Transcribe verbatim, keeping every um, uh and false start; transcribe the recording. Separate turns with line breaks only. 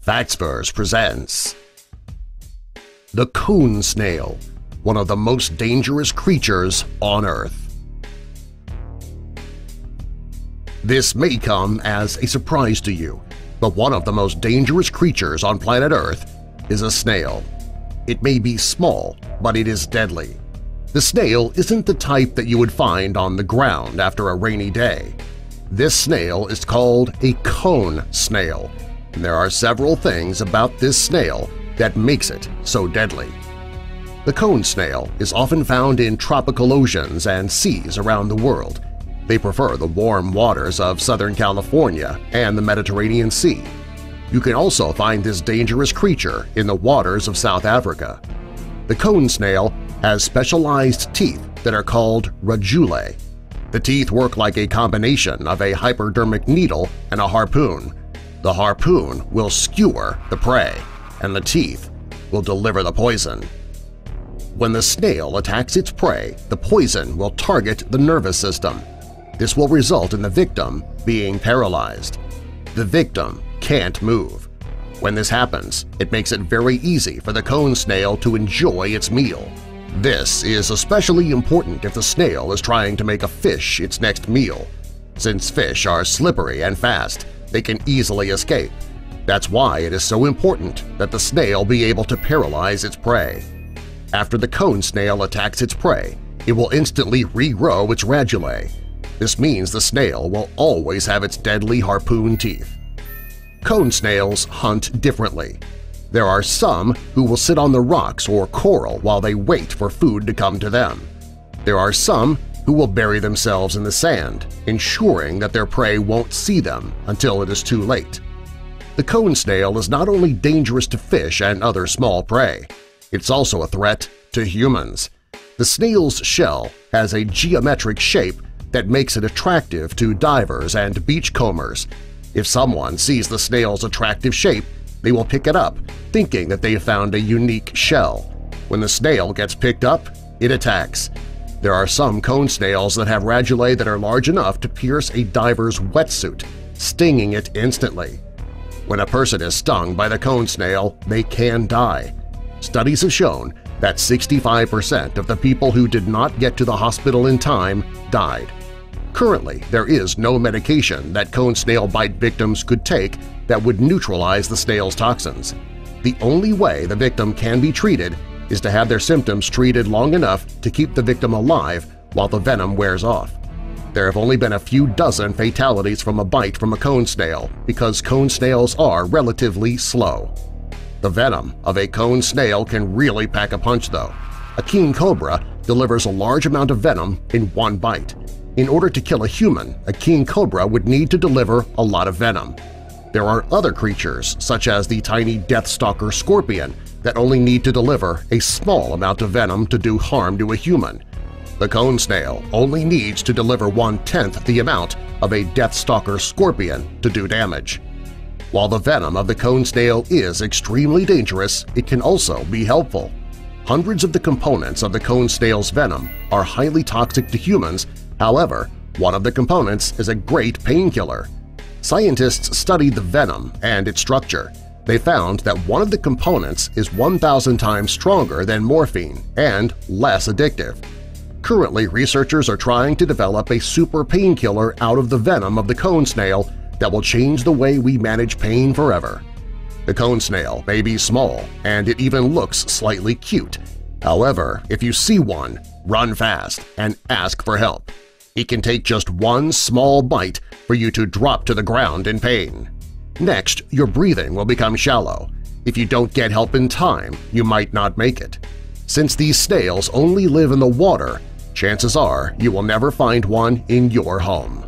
Factsverse presents the cone snail, one of the most dangerous creatures on Earth. This may come as a surprise to you, but one of the most dangerous creatures on planet Earth is a snail. It may be small, but it is deadly. The snail isn't the type that you would find on the ground after a rainy day. This snail is called a cone snail, and there are several things about this snail that makes it so deadly. The cone snail is often found in tropical oceans and seas around the world. They prefer the warm waters of Southern California and the Mediterranean Sea. You can also find this dangerous creature in the waters of South Africa. The cone snail has specialized teeth that are called radulae. The teeth work like a combination of a hypodermic needle and a harpoon. The harpoon will skewer the prey, and the teeth will deliver the poison. When the snail attacks its prey, the poison will target the nervous system. This will result in the victim being paralyzed. The victim can't move. When this happens, it makes it very easy for the cone snail to enjoy its meal. This is especially important if the snail is trying to make a fish its next meal. Since fish are slippery and fast, they can easily escape. That's why it is so important that the snail be able to paralyze its prey. After the cone snail attacks its prey, it will instantly regrow its radulae. This means the snail will always have its deadly harpoon teeth. Cone snails hunt differently. There are some who will sit on the rocks or coral while they wait for food to come to them. There are some who will bury themselves in the sand, ensuring that their prey won't see them until it is too late. The cone snail is not only dangerous to fish and other small prey, it's also a threat to humans. The snail's shell has a geometric shape that makes it attractive to divers and beachcombers. If someone sees the snail's attractive shape, they will pick it up, thinking that they have found a unique shell. When the snail gets picked up, it attacks. There are some cone snails that have radulae that are large enough to pierce a diver's wetsuit, stinging it instantly. When a person is stung by the cone snail, they can die. Studies have shown that sixty-five percent of the people who did not get to the hospital in time died. Currently, there is no medication that cone snail bite victims could take that would neutralize the snail's toxins. The only way the victim can be treated is to have their symptoms treated long enough to keep the victim alive while the venom wears off. There have only been a few dozen fatalities from a bite from a cone snail because cone snails are relatively slow. The venom of a cone snail can really pack a punch, though. A king cobra delivers a large amount of venom in one bite. In order to kill a human, a king cobra would need to deliver a lot of venom. There are other creatures, such as the tiny deathstalker scorpion, that only need to deliver a small amount of venom to do harm to a human. The cone snail only needs to deliver one-tenth the amount of a deathstalker scorpion to do damage. While the venom of the cone snail is extremely dangerous, it can also be helpful. Hundreds of the components of the cone snail's venom are highly toxic to humans. However, one of the components is a great painkiller. Scientists studied the venom and its structure. They found that one of the components is one thousand times stronger than morphine and less addictive. Currently, researchers are trying to develop a super painkiller out of the venom of the cone snail that will change the way we manage pain forever. The cone snail may be small, and it even looks slightly cute. However, if you see one, run fast and ask for help. It can take just one small bite for you to drop to the ground in pain. Next, your breathing will become shallow. If you don't get help in time, you might not make it. Since these snails only live in the water, chances are you will never find one in your home.